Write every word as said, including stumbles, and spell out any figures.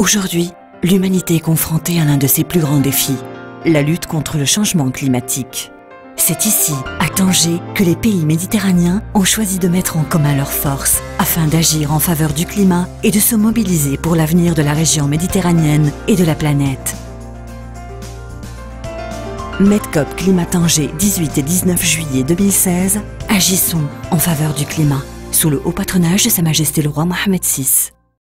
Aujourd'hui, l'humanité est confrontée à l'un de ses plus grands défis, la lutte contre le changement climatique. C'est ici, à Tanger, que les pays méditerranéens ont choisi de mettre en commun leurs forces afin d'agir en faveur du climat et de se mobiliser pour l'avenir de la région méditerranéenne et de la planète. Medcop Climat Tanger, dix-huit et dix-neuf juillet deux mille seize, agissons en faveur du climat, sous le haut patronage de Sa Majesté le Roi Mohammed six.